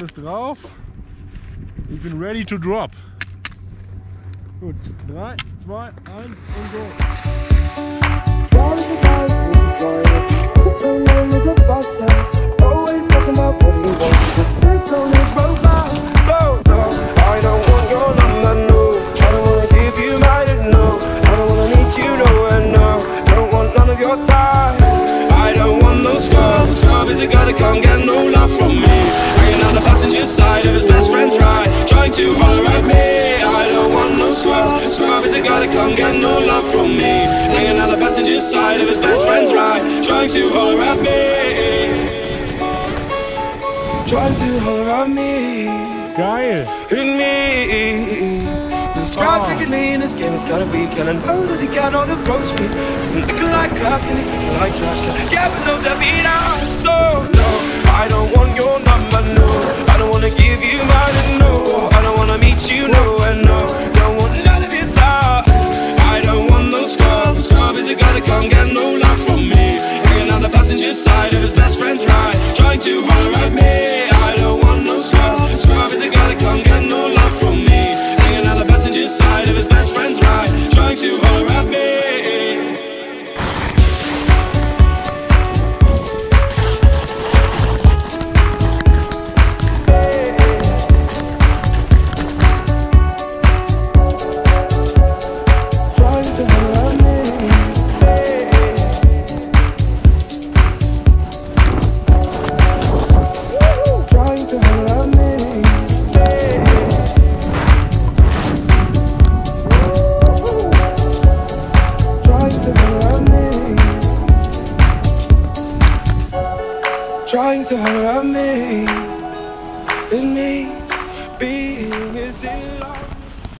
alles drauf. Ich bin ready to drop. Gut, 3, 2, 1 und go. Can't get no love from me. Hanging on the passenger side of his best friend's ride, trying to holler at me. I don't want no scrub. Scrub is a guy that can't get no love from me. Hanging on the passenger side of his best friend's ride, trying to holler at me. Trying to holler at me. Geil. In me. The scrub's looking me in this game, it's gotta be killing. Oh, that he cannot approach me. He's looking like class and he's looking like trash. Yeah, but no Davina. So no, I don't want your number, no. I don't wanna give you mine, no. I don't wanna meet you, no, and no. Don't want none of your time. I don't want no scrub. Scrub is a guy that can't get no love from me. Hanging on the passenger side of his best friend's ride, trying to holler at me. I don't want no scrub. Scrub is a guy that can't get no love from me. Hanging on the passenger side of his best friend's ride, trying to holler at me. Trying to holler at me, and me being is in love.